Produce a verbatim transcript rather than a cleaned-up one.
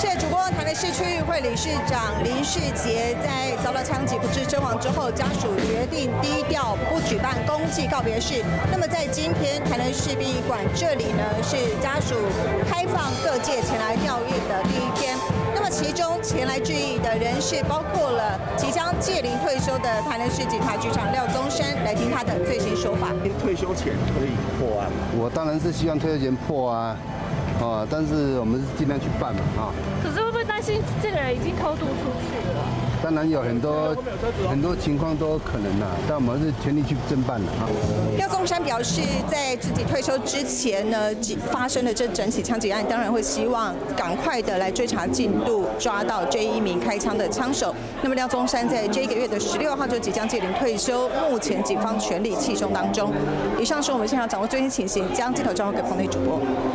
是主播台北市区议会理事长林世杰在遭到枪击不治身亡之后，家属决定低调不举办公祭告别式。那么在今天台南市殡仪馆这里呢，是家属开放各界前来吊唁的第一天。那么其中前来致意的人士包括了即将届龄退休的台南市警察局长廖宗山，来听他的最新说法。 退休前可以破案， 我当然是希望退休前破啊。 哦，但是我们是尽量去办嘛，啊。 可是会不会担心这个人已经偷渡出去了？ 当然有很多很多情况都可能啦，但我们是全力去侦办的啊。 廖宗山表示，在自己退休之前呢，发生的这整起枪击案，当然会希望赶快的来追查进度，抓到这一名开枪的枪手。那么廖宗山在这个月的十六号就即将届龄退休，目前警方全力缉凶当中。以上是我们现场掌握最新情形，将镜头交给棚内主播。